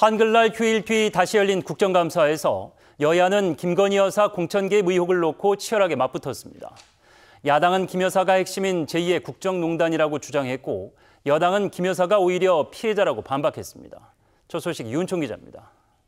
한글날 휴일 뒤 다시 열린 국정감사에서 여야는 김건희 여사 공천 개입 의혹을 놓고 치열하게 맞붙었습니다. 야당은 김 여사가 핵심인 제2의 국정농단이라고 주장했고 여당은 김 여사가 오히려 피해자라고 반박했습니다. 저 소식 윤총 기자입니다.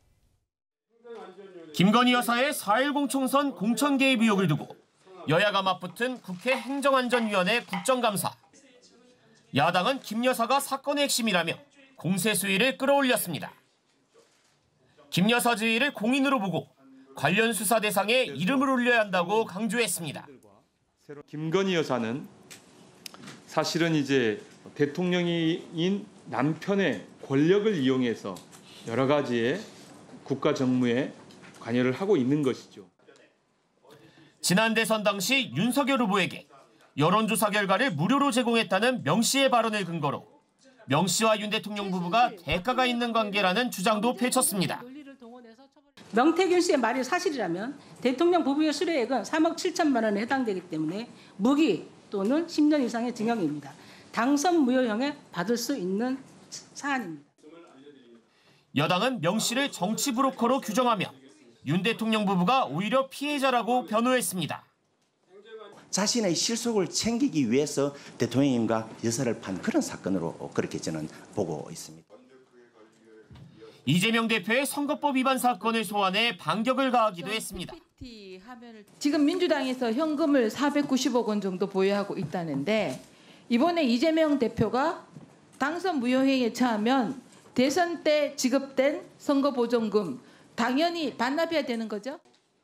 김건희 여사의 4.10 총선 공천 개입 의혹을 두고 여야가 맞붙은 국회 행정안전위원회 국정감사. 야당은 김 여사가 사건의 핵심이라며 공세 수위를 끌어올렸습니다. 김 여사 지위를 공인으로 보고 관련 수사 대상에 이름을 올려야 한다고 강조했습니다. 김건희 여사는 사실은 이제 대통령인 남편의 권력을 이용해서 여러 가지의 국가 정무에 관여를 하고 있는 것이죠. 지난 대선 당시 윤석열 후보에게 여론조사 결과를 무료로 제공했다는 명 씨의 발언을 근거로 명 씨와 윤 대통령 부부가 대가가 있는 관계라는 주장도 펼쳤습니다. 명태균 씨의 말이 사실이라면 대통령 부부의 수뢰액은 3억 7천만 원에 해당되기 때문에 무기 또는 10년 이상의 징역입니다. 당선 무효형에 받을 수 있는 사안입니다. 여당은 명 씨를 정치 브로커로 규정하며 윤 대통령 부부가 오히려 피해자라고 변호했습니다. 자신의 실속을 챙기기 위해서 대통령님과 여사를 판 그런 사건으로 그렇게 저는 보고 있습니다. 이재명 대표의 선거법 위반 사건을 소환해 반격을 가하기도 했습니다. 지금 민주당에서 현금을 490억 원 정도 보유하고 있다는데 이번에 이재명 대표가 당선 무효행위에 처하면 대선 때 지급된 선거보전금 당연히 반납해야 되는 거죠?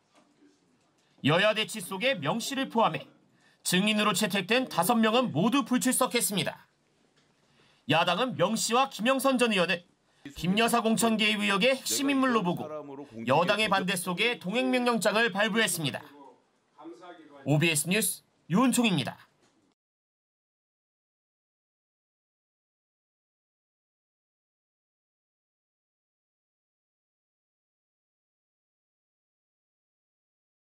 여야 대치 속에 명 씨를 포함해 증인으로 채택된 5명은 모두 불출석했습니다. 야당은 명 씨와 김영선 전 의원을 김 여사 공천 개입 의혹의 핵심 인물로 보고 여당의 반대 속에 동행명령장을 발부했습니다. OBS 뉴스 윤총입니다.